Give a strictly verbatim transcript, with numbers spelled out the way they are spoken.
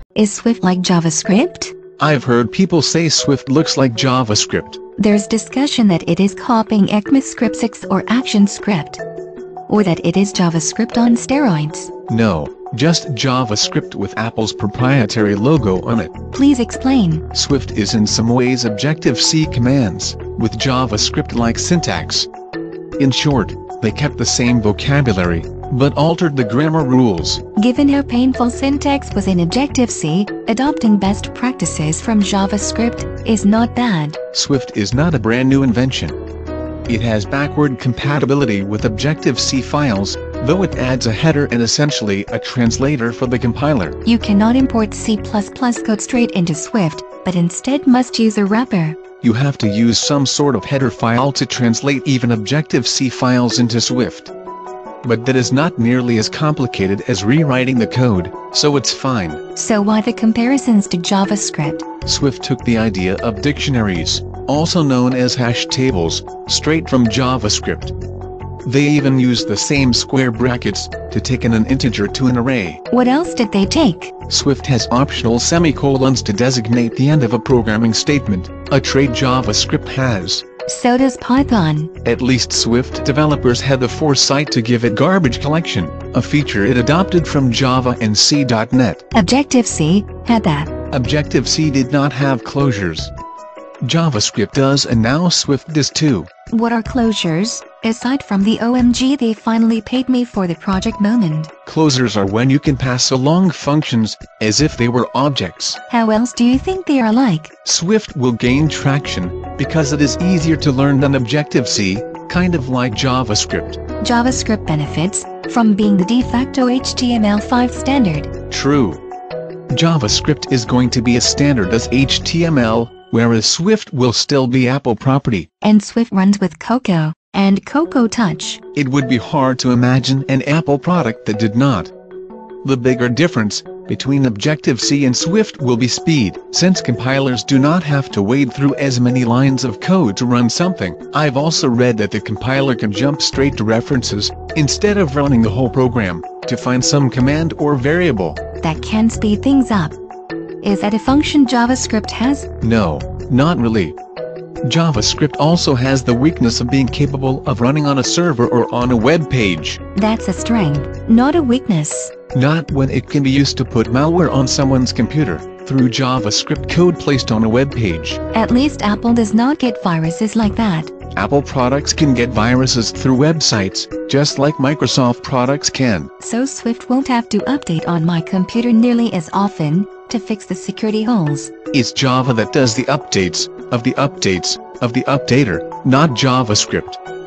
Is Swift like JavaScript? I've heard people say Swift looks like JavaScript. There's discussion that it is copying ECMA Script six or ActionScript, or that it is JavaScript on steroids. No, just JavaScript with Apple's proprietary logo on it. Please explain. Swift is in some ways Objective-C commands, with JavaScript-like syntax. In short, they kept the same vocabulary, but altered the grammar rules. Given how painful syntax was in Objective-C, adopting best practices from JavaScript is not bad. Swift is not a brand new invention. It has backward compatibility with Objective-C files, though it adds a header and essentially a translator for the compiler. You cannot import C plus plus code straight into Swift, but instead must use a wrapper. You have to use some sort of header file to translate even Objective-C files into Swift. But that is not nearly as complicated as rewriting the code, so it's fine. So why the comparisons to JavaScript? Swift took the idea of dictionaries, also known as hash tables, straight from JavaScript. They even used the same square brackets to take in an integer to an array. What else did they take? Swift has optional semicolons to designate the end of a programming statement, a trait JavaScript has. So does Python. At least Swift developers had the foresight to give it garbage collection, a feature it adopted from Java and C dot net. Objective-C had that. Objective-C did not have closures. JavaScript does, and now Swift does too. What are closures, aside from the O M G they finally paid me for the project moment? Closures are when you can pass along functions, as if they were objects. How else do you think they are like? Swift will gain traction, because it is easier to learn than Objective-C, kind of like JavaScript. JavaScript benefits from being the de facto H T M L five standard. True. JavaScript is going to be as standard as H T M L, whereas Swift will still be Apple property. And Swift runs with Cocoa and Cocoa Touch. It would be hard to imagine an Apple product that did not. The bigger difference between Objective-C and Swift will be speed, since compilers do not have to wade through as many lines of code to run something. I've also read that the compiler can jump straight to references, instead of running the whole program, to find some command or variable. That can speed things up. Is that a function JavaScript has? No, not really. JavaScript also has the weakness of being capable of running on a server or on a web page. That's a strength, not a weakness. Not when it can be used to put malware on someone's computer, through JavaScript code placed on a web page. At least Apple does not get viruses like that. Apple products can get viruses through websites, just like Microsoft products can. So Swift won't have to update on my computer nearly as often to fix the security holes. It's Java that does the updates, of the updates, of the updater, not JavaScript.